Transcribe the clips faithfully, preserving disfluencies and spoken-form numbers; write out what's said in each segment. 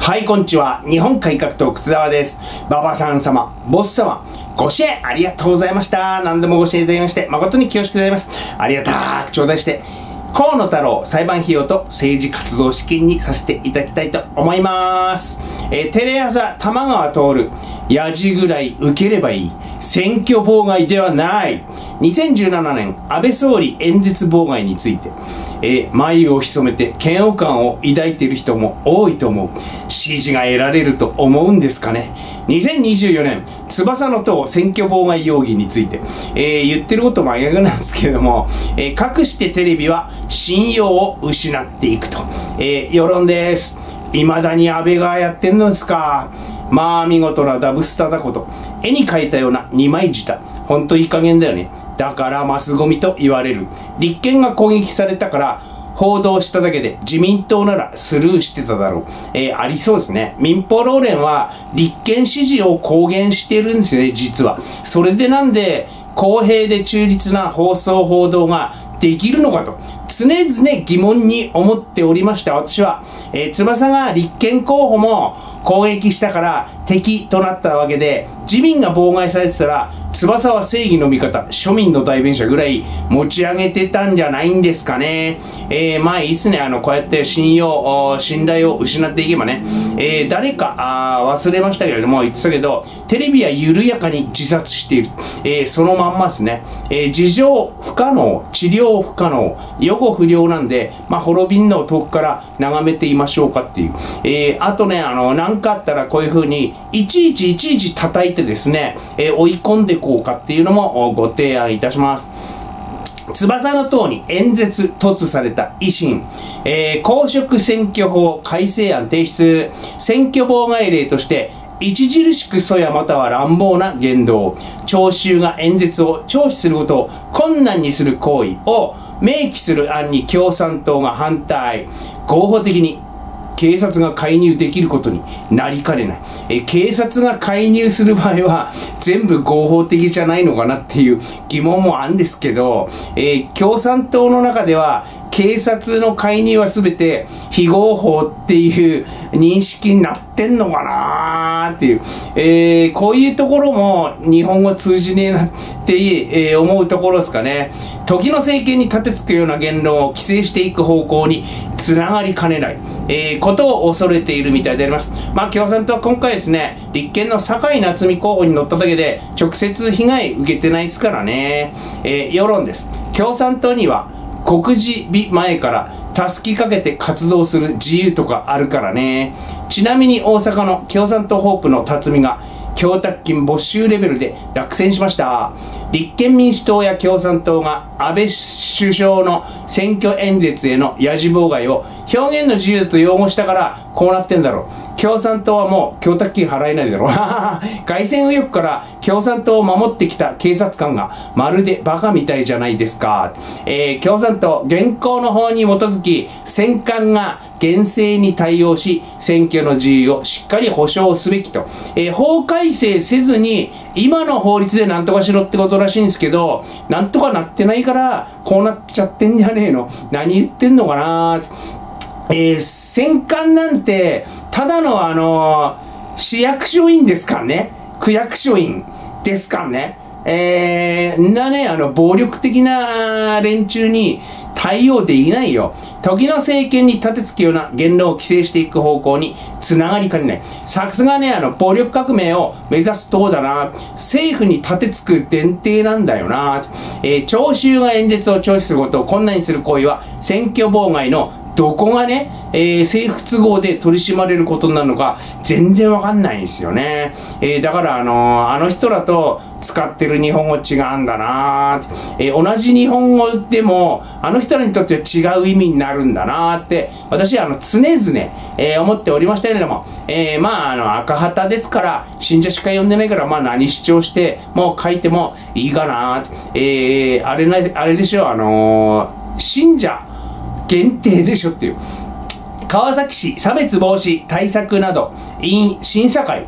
はい、こんにちは。日本改革党、靴沢です。馬場さん様、ボス様、ご支援ありがとうございました。何でもご支援いただきまして、誠に恐縮でございます。ありがたく頂戴して、河野太郎裁判費用と政治活動資金にさせていただきたいと思います。えー、テレ朝玉川徹、やじぐらい受ければいい。選挙妨害ではない。にせんじゅうななねん、安倍総理演説妨害について、えー、眉を潜めて嫌悪感を抱いている人も多いと思う。支持が得られると思うんですかね。にせんにじゅうよねん、翼の党選挙妨害容疑について、えー、言ってること真逆なんですけれども、えー、かくしてテレビは信用を失っていくと、えー、世論です。未だに安倍がやってんのですか。まあ見事なダブスターだこと。絵に描いたような二枚舌。ほんといい加減だよね。だからマスゴミと言われる。立憲が攻撃されたから報道しただけで自民党ならスルーしてただろう。えー、ありそうですね。民放労連は立憲支持を公言してるんですね、実は。それでなんで公平で中立な放送報道ができるのかと常々疑問に思っておりました。私は、えー、翼が立憲候補も攻撃したから敵となったわけで、自民が妨害されてたら翼は正義の味方、庶民の代弁者ぐらい持ち上げてたんじゃないんですかね。えー、まあいいっすね。あのこうやって信用信頼を失っていけばね、えー、誰かあ忘れましたけれども言ってたけど、テレビは緩やかに自殺している、えー、そのまんまですね。えー、自浄不可能、治療不可能、予後不良なんで、まあ滅びんのを遠くから眺めていましょうかっていう。えー、あとね、あの何かあったらこういう風にいちいちいちいち叩いてですね、えー、追い込んでこうかっていうのもご提案いたします。翼の党に演説突された維新、えー、公職選挙法改正案提出。選挙妨害例として著しくそやまたは乱暴な言動、聴衆が演説を聴取することを困難にする行為を明記する案に共産党が反対。合法的に警察が介入できることになりかねない。え警察が介入する場合は全部合法的じゃないのかなっていう疑問もあるんですけど、えー、共産党の中では警察の介入は全て非合法っていう認識になってんのかなーっていう、えー、こういうところも日本語通じねえなって、えー、思うところですかね。時の政権に立てつくような言論を規制していく方向につながりかねない、えー、ことを恐れているみたいであります。まあ共産党は今回ですね、立憲の酒井夏実候補に乗っただけで直接被害受けてないですからね。えー、世論です。共産党には告示日前からたすきかけて活動する自由とかあるからね。ちなみに大阪の共産党ホープの辰巳が供託金没収レベルで落選しました。立憲民主党や共産党が安倍首相の選挙演説へのやじ妨害を表現の自由と擁護したからこうなってんだろう。共産党はもう供託金払えないだろう。凱旋右翼から共産党を守ってきた警察官がまるでバカみたいじゃないですか。えー、共産党現行の法に基づき選管が厳正に対応し選挙の自由をしっかり保障すべきと、えー、法改正せずに今の法律でなんとかしろってことらしいんですけど、なんとかなってないからこうなっちゃってんじゃねえの、何言ってんのかな。えー、選管なんてただのあのー、市役所員ですからね、区役所員ですからね。えー、んなね、あの暴力的な連中に対応できないよ。時の政権に立てつくような言論を規制していく方向につながりかねない。さすがね、あの暴力革命を目指す党だな。政府に立てつく前提なんだよな。えー、聴衆が演説を聴取することを困難にする行為は選挙妨害のどこがね、えー、政府都合で取り締まれることになるのか全然わかんないんですよね。えー、だからあのー、あの人らと使ってる日本語違うんだなーって、えー、同じ日本語でもあの人らにとっては違う意味になるんだなーって私はあの常々、えー、思っておりましたけれども、えー、まああの赤旗ですから信者しか読んでないから、まあ何主張してもう書いてもいいかなーって、えー、あれなあれでしょ、あのー、信者限定でしょっていう。川崎市差別防止対策など審査会、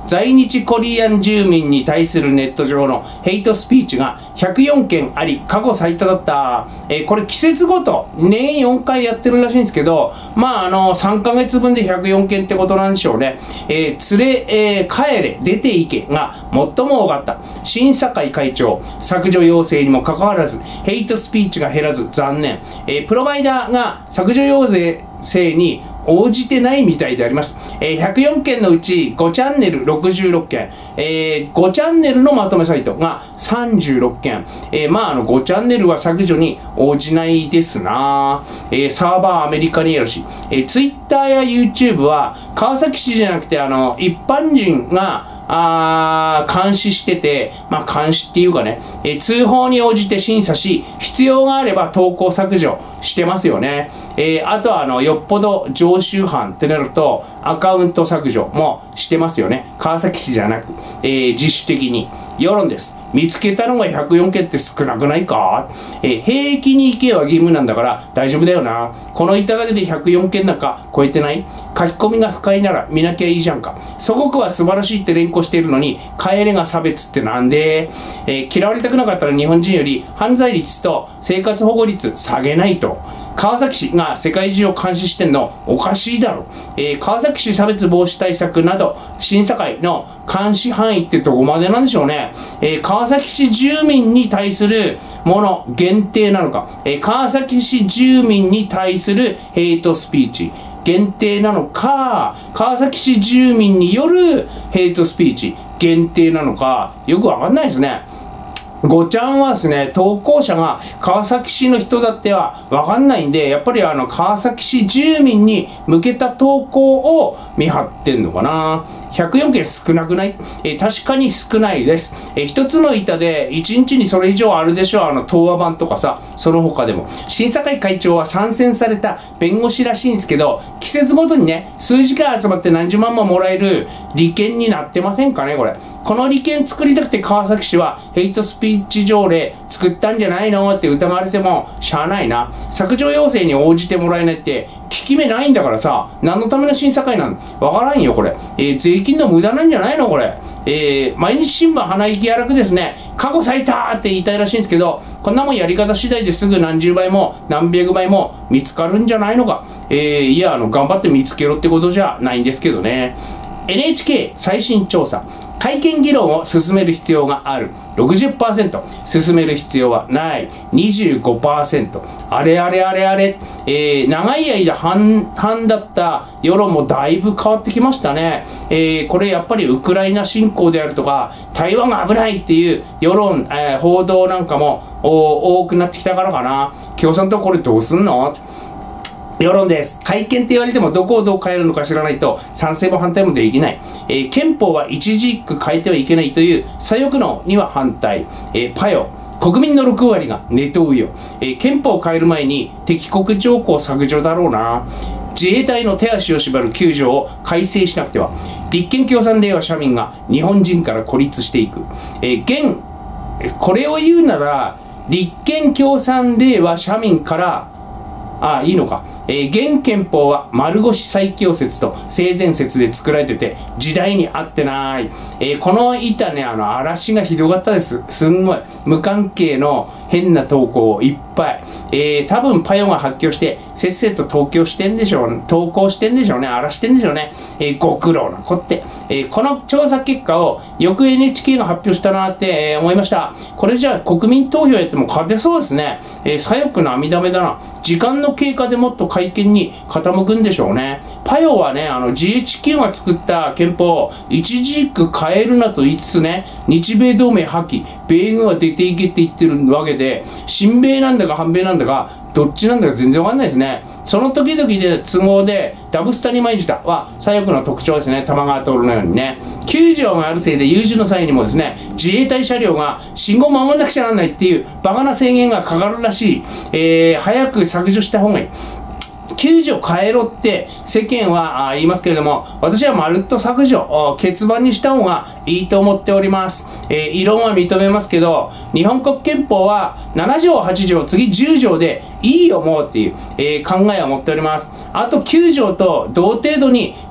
在日コリアン住民に対するネット上のヘイトスピーチがひゃくよんけんあり、過去最多だった。えー、これ季節ごと、年よんかいやってるらしいんですけど、まあ、あの、さんかげつぶんでひゃくよんけんってことなんでしょうね。えー、連れ、えー、帰れ、出ていけが最も多かった。審査会会長、削除要請にもかかわらず、ヘイトスピーチが減らず残念。えー、プロバイダーが削除要請に応じてないみたいであります。えー、ひゃくよんけんのうちごチャンネルろくじゅうろっけん、えー、ごチャンネルのまとめサイトがさんじゅうろっけん、えー、まああのごチャンネルは削除に応じないですな。えー、サーバーアメリカにあるし、えー、Twitter や YouTube は川崎市じゃなくてあの一般人があ監視してて、まあ監視っていうかね、えー、通報に応じて審査し、必要があれば投稿削除してますよね。えー、あとはあの、よっぽど常習犯ってなると、アカウント削除もしてますよね。川崎市じゃなく、えー、自主的に。世論です。見つけたのがひゃくよんけんって少なくないか？えー、兵役に行けは義務なんだから大丈夫だよな。この板だけでひゃくよんけんなんか超えてない？書き込みが不快なら見なきゃいいじゃんか。祖国は素晴らしいって連呼しているのに、帰れが差別ってなんで？えー、嫌われたくなかったら日本人より犯罪率と生活保護率下げないと。川崎市が世界中を監視してんのおかしいだろ。えー、川崎市差別防止対策など審査会の監視範囲ってどこまでなんでしょうね。えー、川崎市住民に対するもの限定なのか、えー、川崎市住民に対するヘイトスピーチ限定なのか、川崎市住民によるヘイトスピーチ限定なのか、よくわかんないですね。ごちゃんはですね、投稿者が川崎市の人だってはわかんないんで、やっぱりあの川崎市住民に向けた投稿を見張ってんのかな。ひゃくよんけん少なくない？えー、確かに少ないです。えー、一つの板で一日にそれ以上あるでしょう。あの東和版とかさ、その他でも。審査会会長は参戦された弁護士らしいんですけど、季節ごとにね、数時間集まって何十万ももらえる利権になってませんかね、これ。この利権作りたくて川崎市はヘイトスピーチ条例作ったんじゃないのって疑われてもしゃあないな。削除要請に応じてもらえないって効き目ないんだからさ、何のための審査会なんわからんよこれ。えー、税金の無駄なんじゃないのこれ。えー、毎日新聞鼻息荒くですね、過去最多って言いたいらしいんですけど、こんなもんやり方次第ですぐ何十倍も何百倍も見つかるんじゃないのか。えー、いやあの頑張って見つけろってことじゃないんですけどね。エヌエイチケー 最新調査。改憲議論を進める必要がある ろくじゅっパーセント、 進める必要はない にじゅうごパーセント、 あれあれあれあれ、えー、長い間半々だった世論もだいぶ変わってきましたね。えー、これやっぱりウクライナ侵攻であるとか台湾が危ないっていう世論、えー、報道なんかも多くなってきたからかな。共産党これどうすんの？世論です。改憲って言われてもどこをどう変えるのか知らないと賛成も反対もできない。えー、憲法は一字一句変えてはいけないという左翼のには反対。えー、パヨ。国民のろくわりがネトウヨ。えー、憲法を変える前に敵国条項削除だろうな。自衛隊の手足を縛るきゅうじょうを改正しなくては。立憲共産令和社民が日本人から孤立していく。えー、現、これを言うなら、立憲共産令和社民から、ああ、いいのか。えー、現憲法は丸腰最強説と性善説で作られてて、時代に合ってない。えー、この板ね、あの、嵐がひどかったです。すんごい。無関係の変な投稿いっぱい。えー、多分パヨが発狂して、せっせと投稿してんでしょう、投稿してんでしょうね。荒らしてんでしょうね。えー、ご苦労なこって。えー、この調査結果をよく エヌエイチケー が発表したなって、えー、思いました。これじゃあ国民投票やっても勝てそうですね。えー、左翼の網だめだな。時間の経過でもっと改憲に傾くんでしょうね。パヨはね、あの ジーエイチキュー が作った憲法を一字一句変えるなと言いつつね、日米同盟破棄、米軍は出ていけって言ってるわけで、親米なんだか反米なんだか、どっちなんだか全然わかんないですね。その時々で都合で、ダブスタに舞い舌は左翼の特徴ですね。玉川徹のようにね。きゅうじょうがあるせいで有事の際にもですね、自衛隊車両が信号を守んなくちゃならないっていうバカな制限がかかるらしい。えー、早く削除した方がいい。きゅうじょう変えろって世間は言いますけれども、私はまるっと削除、欠番にした方がいいと思っております。えー、異論は認めますけど、日本国憲法はななじょう、はちじょう、次じゅうじょうでいいよもうっていう、えー、考えを持っております。あときゅうじょうと同程度に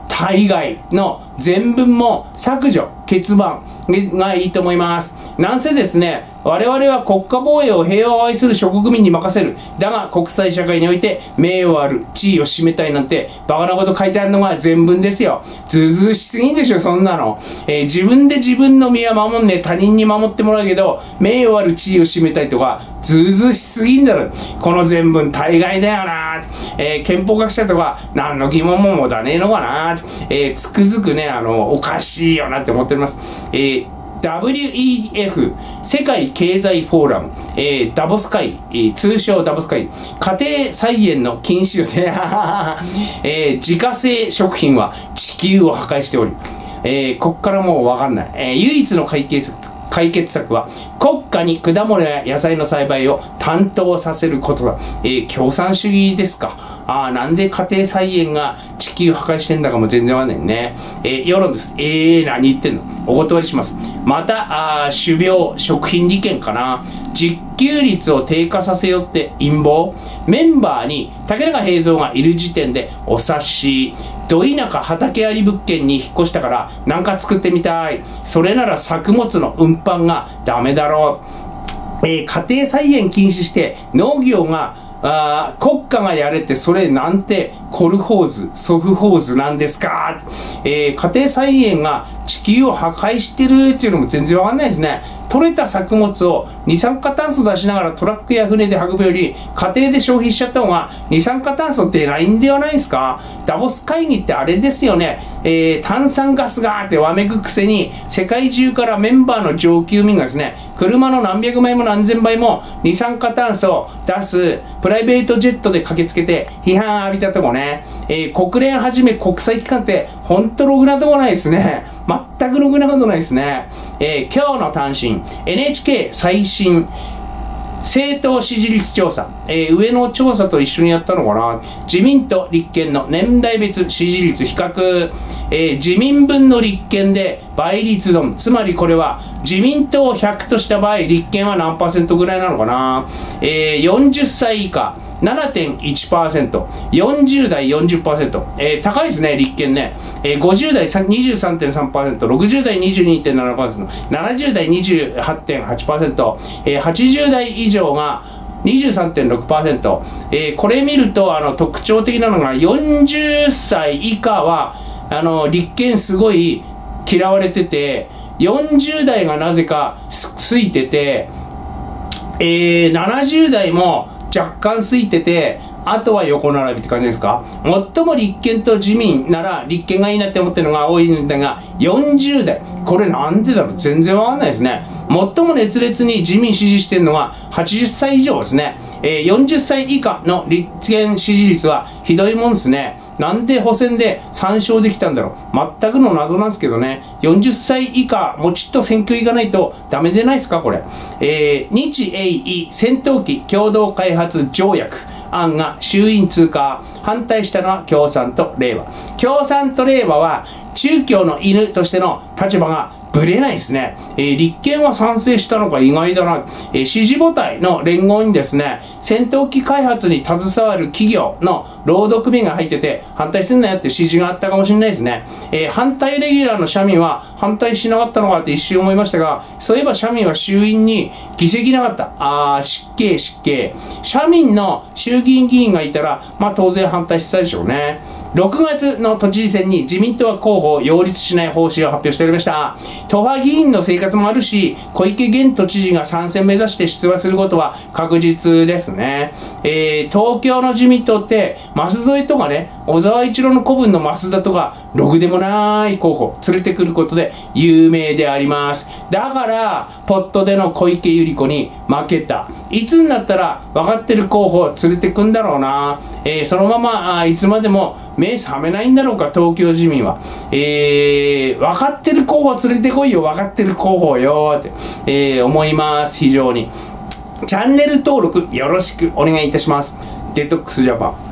大概の全文も削除、欠番がいいと思います。なんせですね、我々は国家防衛を平和を愛する諸国民に任せる。だが国際社会において名誉ある地位を占めたいなんてバカなこと書いてあるのが全文ですよ。ずうずうしすぎんでしょ、そんなの。えー、自分で自分の身は守んねえ、他人に守ってもらうけど、名誉ある地位を占めたいとか、ずうずうしすぎんだろ。この全文大概だよな。えー、憲法学者とか、何の疑問も持たねえのかな。えー、つくづくね、あの、おかしいよなって思っております。えーダブリューイーエフ 世界経済フォーラム、えー、ダボス会、えー、通称ダボス会、家庭菜園の禁止予定、えー、自家製食品は地球を破壊しており、えー、こっからもうわかんない、えー、唯一の解決策解決策は国家に果物や野菜の栽培を担当させることだ。えー、共産主義ですか。ああ、なんで家庭菜園が地球破壊してんだかも全然わかんないね。えー、世論です。えー、何言ってんの。お断りします。また、あ種苗、食品利権かな。自給率を低下させようって陰謀。メンバーに竹中平蔵がいる時点でお察し。ど田舎畑あり物件に引っ越したからなんか作ってみたい。それなら作物の運搬がダメだろう。えー、家庭菜園禁止して農業があ国家がやれってそれなんてコルホーズ、ソフホーズなんですか。えー、家庭菜園が地球を破壊してるっていうのも全然わかんないですね。取れた作物を二酸化炭素出しながらトラックや船で運ぶより家庭で消費しちゃった方が二酸化炭素出ないんではないですか。ダボス会議ってあれですよね、えー、炭酸ガスがーってわめくくせに世界中からメンバーの上級民がですね、車の何百倍も何千倍も二酸化炭素を出すプライベートジェットで駆けつけて批判浴びたとこね、えー、国連はじめ国際機関ってほんとろくなとこないですね。全くろくなことないですね。えー、今日の単身 エヌエイチケー 最新政党支持率調査、えー、上の調査と一緒にやったのかな。自民と立憲の年代別支持率比較、えー、自民分の立憲で倍率論、つまりこれは自民党ひゃくとした場合立憲は何パーセントぐらいなのかな。えー、よんじゅっさい以下 ななてんいちパーセント、よんじゅう代 よんじゅっパーセント、えー、高いですね立憲ね。えー、ごじゅう代 にじゅうさんてんさんパーセント、ろくじゅう代 にじゅうにてんななパーセント、ななじゅう代 にじゅうはちてんはちパーセント、えー、はちじゅう代以上が にじゅうさんてんろくパーセント、えー、これ見るとあの特徴的なのがよんじゅっさい以下はあの立憲すごい嫌われてて、よんじゅう代がなぜかついてて、えー、ななじゅう代も若干ついてて、あとは横並びって感じですか。最も立憲と自民なら立憲がいいなって思ってるのが多いんだが、よんじゅう代、これなんでだろう、全然わかんないですね。最も熱烈に自民支持してるのがはちじゅっさい以上ですね。えー、よんじゅっさい以下の立憲支持率はひどいもんですね。なんで補選でさん勝できたんだろう。全くの謎なんですけどね。よんじゅっさい以下、もうちっと選挙行かないとダメでないですか、これ。えー、日英伊戦闘機共同開発条約案が衆院通過。反対したのは共産とれいわ。共産とれいわは中共の犬としての立場がぶれないですね。えー、立憲は賛成したのが意外だな。えー、支持母体の連合にですね、戦闘機開発に携わる企業の労働組合が入ってて、反対すんなよって指示があったかもしれないですね。えー、反対レギュラーの社民は反対しなかったのかって一瞬思いましたが、そういえば社民は衆院に議席なかった。あー、失敬失敬。社民の衆議院議員がいたら、まあ当然反対してたでしょうね。ろくがつの都知事選に自民党は候補を擁立しない方針を発表しておりました。都派議員の生活もあるし、小池現都知事が参戦目指して出馬することは確実ですね。えー、東京の自民党って、舛添とかね、小沢一郎の子分の増田とか、ろくでもない候補連れてくることで有名であります。だから、ポットでの小池百合子に負けた。いつになったら分かってる候補を連れてくんだろうな。えー、そのまま、あいつまでも目覚めないんだろうか、東京自民は。えー、分かってる候補連れてこいよ、分かってる候補よって、えー、思います、非常に。チャンネル登録よろしくお願いいたします。デトックスジャパン。